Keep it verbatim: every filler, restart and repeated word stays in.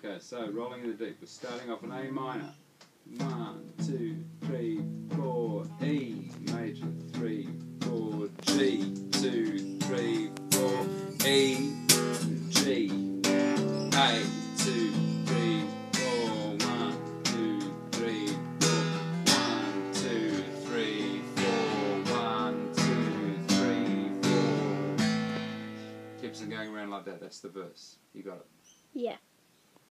Okay, so rolling in the deep. We're starting off in A minor. One, two, three, four. E major. Three, four. G. Two, three, four. E. G. A. Two, three, four. One, two, three, four. One, two, three, four. One, two, three, four. Keeps on going around like that. That's the verse. You got it. Yeah.